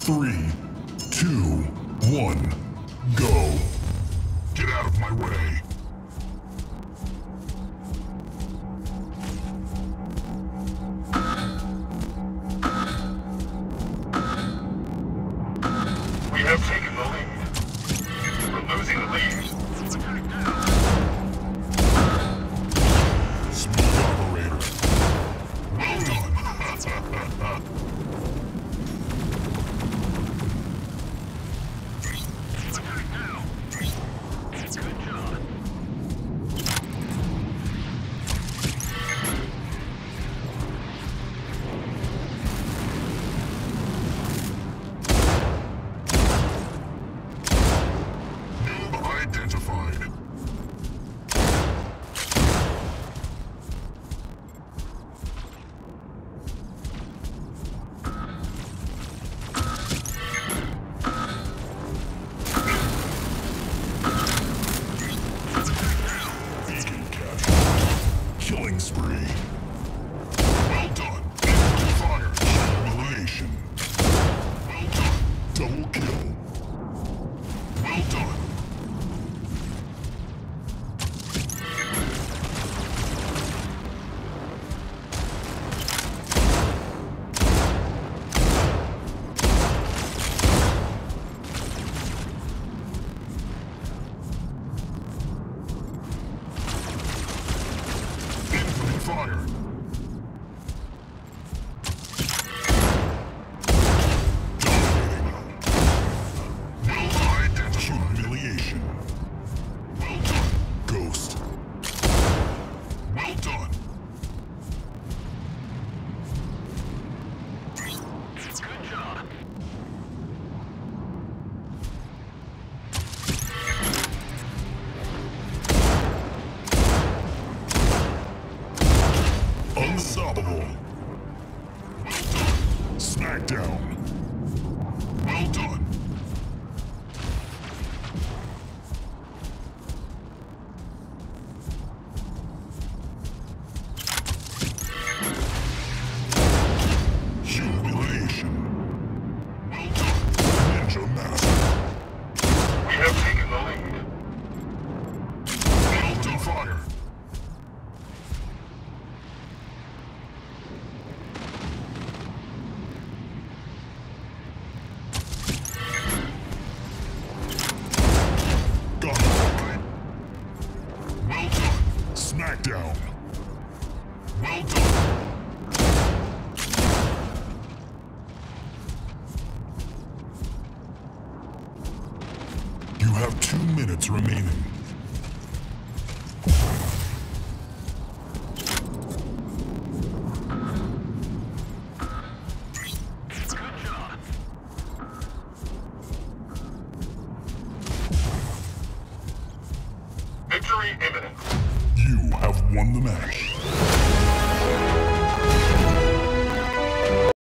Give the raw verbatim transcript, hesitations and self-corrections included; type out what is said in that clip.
Three, two, one, go. Get out of my way. We have taken the lead. We're losing the lead. Smooth operator. Well done. Identified. Beacon capture. Killing spree. Well done. Fire. Humiliation. Well done. Double kill. Well done. Fire. Dominating. Well identified. Humiliation. Well done. Ghost. Well done. Good job. Unstoppable. Well done. Smackdown. Well done. Humiliation. Well done. Ninja Master. We have taken the lead. Well done. Fire. Well done. Smackdown. Well done. You have two minutes remaining. Good job. Victory imminent. You have won the match.